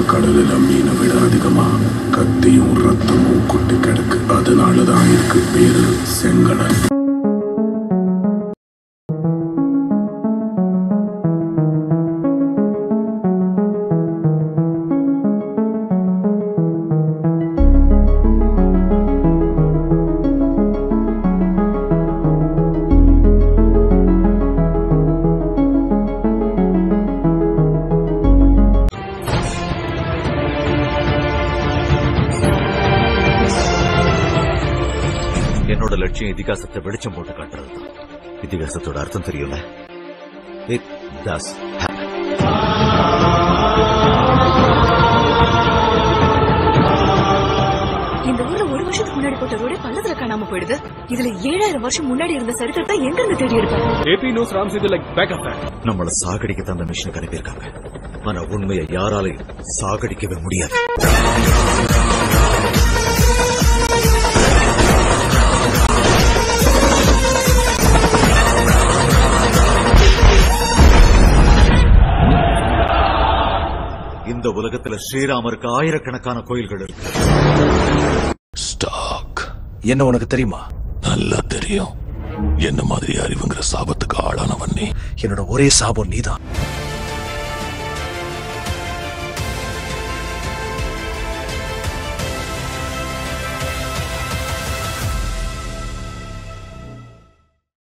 கடலில் மீனை விட அதிகமா கத்தியும் ரத்தமும் கொட்டி கிடக்கு. அதனாலதான் இருக்கு பேரு செங்கடல். என்னோட லட்சியம் இதிகாசத்தை வெளிச்சம் போட்டு காட்டுறதுதான். இதிகாசத்தோட அர்த்தம் தெரியும்ல, இட் டஸ் ஹேப்பன். இந்த ஊர்ல ஒரு வருஷத்துக்கு முன்னாடி போட்ட ரோடே பள்ளத்துல காணாம போயிடுது. இதுல 7000 வருஷம் முன்னாடி இருந்த சரித்திரத்தை எங்க இருந்து தேடி எடுப்பாங்க? ஏபி நியூஸ் ராம்சிது லைக் பேக்கப் ஃபேக்ட். நம்மள சாகடிக்க தான் அந்த மிஷனுக்கு அனுப்பியிருக்காங்க. ஆனா உண்மையை யாராலையும் சாகடிக்கவே முடியாது. இந்த உலகத்துல ஸ்ரீராமருக்கு ஆயிரக்கணக்கான கோயில்கள் இருக்கு. ஸ்டாக் என்ன உனக்கு தெரியுமா? நல்லா தெரியும். என்ன மாதிரி அறிவுங்கிற சாபத்துக்கு ஆளானவன் நீ. என்னோட ஒரே சாபம் நீதான்.